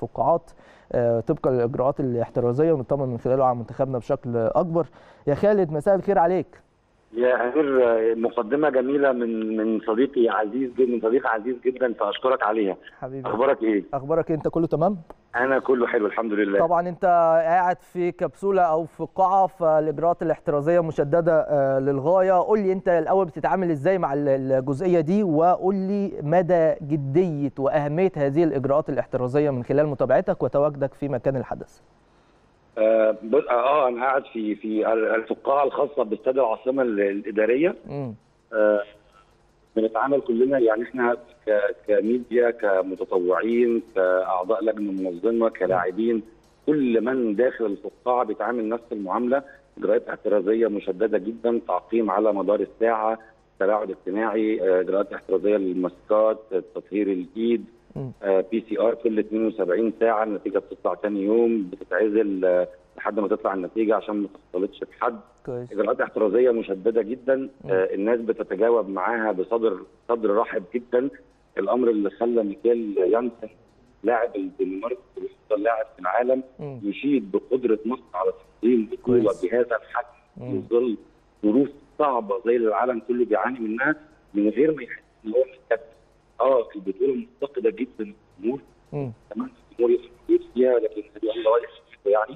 الفقاعات طبقا للاجراءات الاحترازيه، ونطمن من خلاله على منتخبنا بشكل اكبر. يا خالد مساء الخير عليك. يا أمير، مقدمة جميلة من صديقي عزيز جدا، من صديق عزيز جدا، فأشكرك عليها. حبيبي، أخبارك إيه؟ اخبارك انت كله تمام؟ أنا كله حلو الحمد لله. طبعا انت قاعد في كبسوله او في قاعه، فالاجراءات الاحترازيه مشدده للغايه. قول لي انت الاول بتتعامل ازاي مع الجزئيه دي، وقول لي مدى جديه واهميه هذه الاجراءات الاحترازيه من خلال متابعتك وتواجدك في مكان الحدث. انا قاعد في الفقاعه الخاصه باستاد العاصمه الاداريه. بنتعامل كلنا، يعني احنا كميديا، كمتطوعين، كاعضاء لجنه منظمه، كلاعبين، كل من داخل الفقاعه بيتعامل نفس المعامله. اجراءات احترازيه مشدده جدا، تعقيم على مدار الساعه، تباعد اجتماعي، اجراءات احترازيه للماسكات، تطهير الايد، PCR كل 72 ساعه. النتيجه بتطلع ثاني يوم، بتتعزل لحد ما تطلع النتيجه عشان ما تختلطش بحد. اجراءات احترازيه مشدده جدا. الناس بتتجاوب معاها بصدر رحب جدا. الامر اللي خلى ميكيل يانسن لاعب الدنمارك وافضل لاعب في العالم يشيد بقدره مصر على تنظيم بطوله بهذا الحجم في ظل ظروف صعبه زي اللي العالم كله بيعاني منها، من غير ما يحس ان هو مستكبر. البطوله مفتقده جدا الجمهور، كمان الجمهور يفرق فيها، لكن الله يحفظه يعني.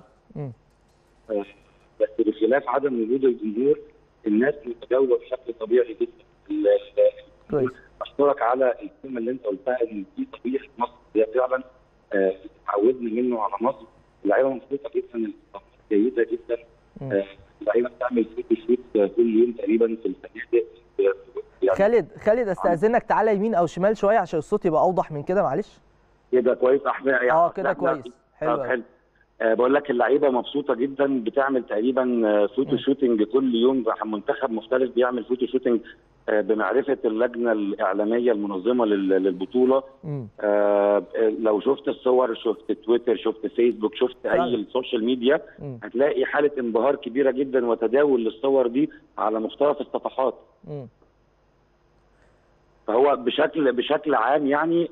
بس بخلاف عدم وجود الجمهور، الناس متجاوبه بشكل طبيعي جدا. اشكرك على الكلمه اللي انت قلتها، ان دي طبيعه مصر، هي فعلا اتعودنا منه على مصر. اللعيبه مبسوطه جدا، الانتقادات جيده جدا. اللعيبه بتعمل فوتو شوت كل يوم تقريبا في الفنادق. يعني خالد استاذنك تعالى يمين او شمال شويه عشان الصوت يبقى اوضح من كده، معلش. كده كويس احمد؟ كده كويس، حلو. بقول لك اللعيبه مبسوطه جدا، بتعمل تقريبا فوتو شوتنج كل يوم. منتخب مختلف بيعمل فوتو شوتنج بمعرفه اللجنه الاعلاميه المنظمه للبطوله. لو شفت الصور، شفت تويتر، شفت فيسبوك، شفت اي السوشيال ميديا، هتلاقي حاله انبهار كبيره جدا وتداول للصور دي على مختلف الصفحات. فهو بشكل عام يعني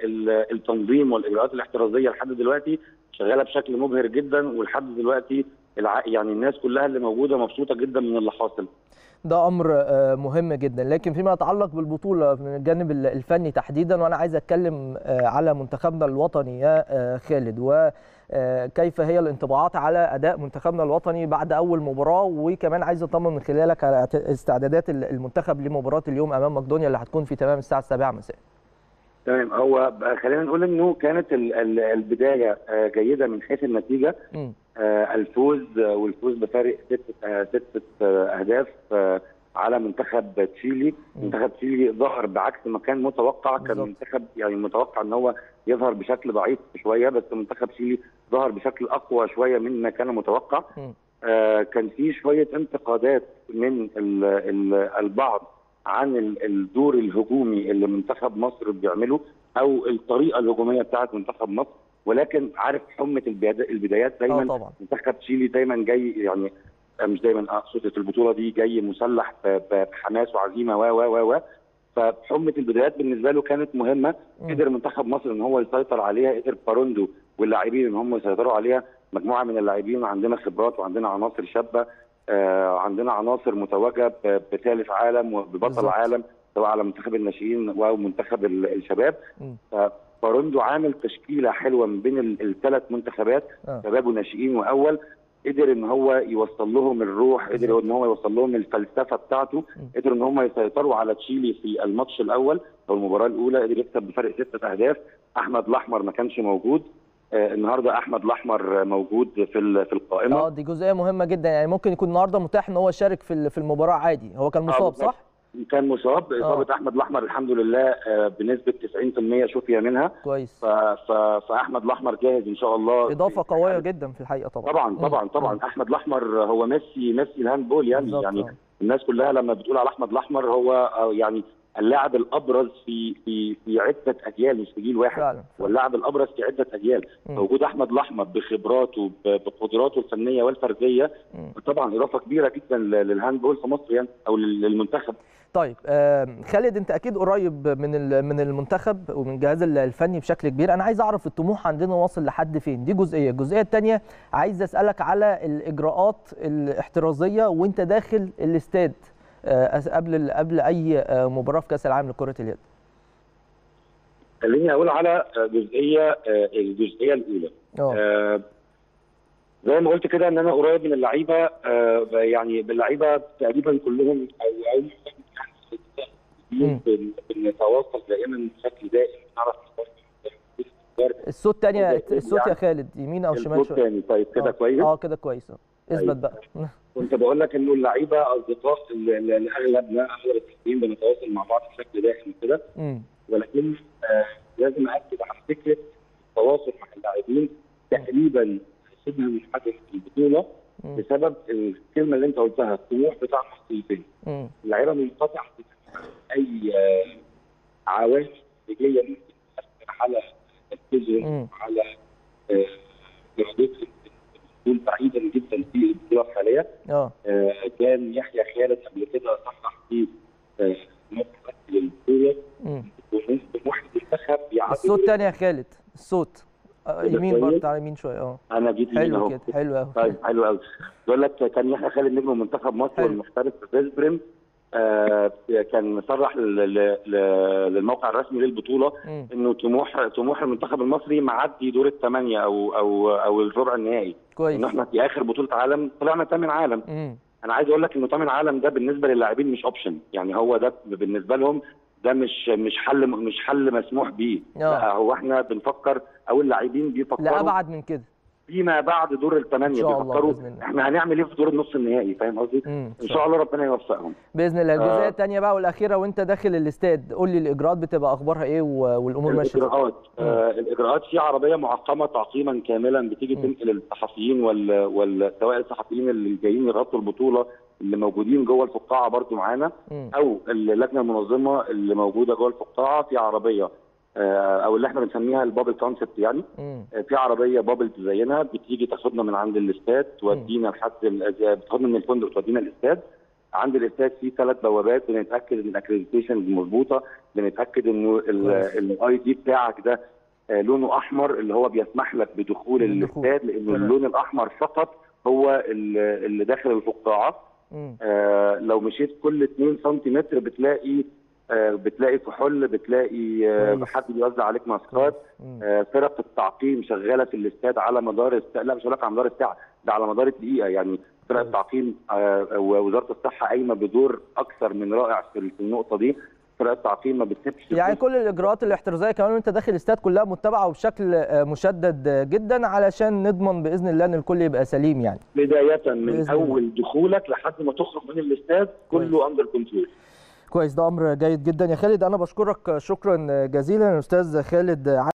التنظيم والاجراءات الاحترازيه لحد دلوقتي شغاله بشكل مبهر جدا، ولحد دلوقتي يعني الناس كلها اللي موجوده مبسوطه جدا من اللي حاصل. ده امر مهم جدا. لكن فيما يتعلق بالبطوله من الجانب الفني تحديدا، وانا عايز اتكلم على منتخبنا الوطني يا خالد، وكيف هي الانطباعات على اداء منتخبنا الوطني بعد اول مباراه، وكمان عايز اطمن من خلالك على استعدادات المنتخب لمباراه اليوم امام مقدونيا اللي هتكون في تمام الساعه 7 مساء. تمام. هو خلينا نقول انه كانت البدايه جيده من حيث النتيجه. الفوز بفارق 6 اهداف على منتخب تشيلي. منتخب تشيلي ظهر بعكس ما كان متوقع. كان منتخب يعني متوقع ان هو يظهر بشكل ضعيف شويه، بس منتخب تشيلي ظهر بشكل اقوى شويه مما كان متوقع. كان في شويه انتقادات من البعض عن الدور الهجومي اللي منتخب مصر بيعمله، او الطريقه الهجوميه بتاعت منتخب مصر. ولكن عارف حمه البدايات دايما. منتخب تشيلي دايما جاي، يعني مش دايما، اقصد في البطوله دي جاي مسلح بحماس وعزيمه و فحمه البدايات بالنسبه له كانت مهمه. قدر منتخب مصر ان هو يسيطر عليها، قدر باروندو واللاعبين ان هم يسيطروا عليها. مجموعه من اللاعبين عندنا خبرات، وعندنا عناصر شابه، عندنا عناصر متوجه بثالث عالم وببطل عالم، سواء على منتخب الناشئين او منتخب الشباب. باروندو عامل تشكيله حلوه من بين الثلاث منتخبات، شباب وناشئين واول. قدر ان هو يوصل لهم الروح، قدر ان هو يوصل لهم الفلسفه بتاعته، قدر ان هم يسيطروا على تشيلي في الماتش الاول او المباراه الاولى. قدر يكسب بفرق 6 اهداف. احمد الاحمر ما كانش موجود. النهارده احمد الاحمر موجود في القائمه. دي جزئيه مهمه جدا، يعني ممكن يكون النهارده متاح ان هو يشارك في المباراه عادي. هو كان مصاب صح؟ كان مصاب. اصابه احمد الاحمر الحمد لله بنسبه 90% شفي منها. كويس. فاحمد الاحمر جاهز ان شاء الله. اضافه قويه جدا في الحقيقه طبعا. احمد الاحمر هو ميسي الهاندبول يعني الناس كلها لما بتقول على احمد الاحمر هو يعني اللاعب الابرز في عده اجيال، مش في جيل واحد. فعلا. واللاعب الابرز في عده اجيال. وجود احمد الاحمر بخبراته بقدراته الفنيه والفرديه طبعا اضافه كبيره جدا للهاندبول في مصر يعني، او للمنتخب. طيب خالد، انت اكيد قريب من المنتخب ومن الجهاز الفني بشكل كبير. انا عايز اعرف الطموح عندنا واصل لحد فين، دي جزئيه. الجزئيه الثانيه عايز اسالك على الاجراءات الاحترازيه وانت داخل الاستاد قبل اي مباراه في كاس العالم لكره اليد. خليني اقول على الجزئيه الاولى. زي ما قلت كده ان انا قريب من اللعيبه، يعني باللعيبه تقريبا كلهم او بنتواصل دائما بشكل دائم، نعرف الصوت تاني، الصوت يا خالد يمين او شمال شويه. تاني طيب كده كويس؟ كده كويس. اثبت بقى. كنت بقول لك انه اللعيبه اصدقاء اغلب التيم، بنتواصل مع بعض بشكل دائم كده، ولكن لازم اكد على فكره التواصل مع اللاعبين تقريبا شبه منحدر في البطوله بسبب الكلمه اللي انت قلتها، الطموح بتاع المصريين. اللعيبه منقطعه اي عوامل خارجيه ممكن تاثر على تركيزهم، على ارادتهم تكون بعيدا جدا في البطوله الحاليه. كان يحيى خالد قبل كده صحح في موقف للبطوله طموح المنتخب يعدي. الصوت تاني يا خالد، الصوت يمين برضه، تعالى يمين شويه. انا جيت يمين اهو. حلو كده، حلو قوي. طيب حلو قوي. بقول لك كان يحيى خالد نجم منتخب مصر والمحترف في فيسبريم، كان مصرح للموقع الرسمي للبطوله انه طموح المنتخب المصري معدي دور الثمانيه او الربع النهائي. كويس. ان احنا في اخر بطوله عالم طلعنا ثامن عالم. انا عايز اقول لك انه ثامن عالم ده بالنسبه للاعبين مش اوبشن، يعني هو ده بالنسبه لهم ده مش حل مسموح بيه. لا، هو احنا بنفكر او اللاعبين بيفكروا لا ابعد من كده، فيما بعد دور الثمانيه بيفكروا احنا هنعمل ايه في دور النص النهائي. فاهم قصدي؟ ان شاء الله ربنا يوفقهم باذن الله. الجزئيه الثانيه بقى والاخيره، وانت داخل الاستاد قول لي الاجراءات بتبقى اخبارها ايه والامور ماشيه ازاي؟ الاجراءات في عربيه معقمه تعقيما كاملا بتيجي تنقل الصحفيين سواء الصحفيين اللي جايين يغطوا البطوله اللي موجودين جوه الفقاعه برضو معانا، او اللجنه المنظمه اللي موجوده جوه الفقاعه في عربيه او اللي احنا بنسميها البابل كونسبت، يعني في عربيه بابل زينا بتيجي تاخدنا من عند الاستاد تودينا بتاخدنا من الفندق تودينا الاستاد. عند الاستاد في 3 بوابات، بنتاكد ان الاكريديتيشن مظبوطه، بنتاكد انه الاي دي بتاعك ده لونه احمر اللي هو بيسمح لك بدخول الاستاد، لانه اللون الاحمر فقط هو اللي داخل الفقاعه. لو مشيت كل 2 سنتيمتر بتلاقي كحول، بتلاقي حد بيوزع عليك ماسكات. فرق التعقيم شغاله في الاستاد على مدار لا مش هقول لك على مدار الساعه، ده على مدار الدقيقه. يعني فرق التعقيم ووزاره الصحه قايمه بدور اكثر من رائع في النقطه دي. فرق التعقيم ما بتسيبش، يعني كل الاجراءات الاحترازيه كمان وانت داخل الاستاد كلها متبعه وبشكل مشدد جدا علشان نضمن باذن الله ان الكل يبقى سليم. يعني بدايه من اول دخولك لحد ما تخرج من الاستاد كله اندر كنترول. كويس، ده امر جيد جدا يا خالد. انا بشكرك شكرا جزيلا الاستاذ خالد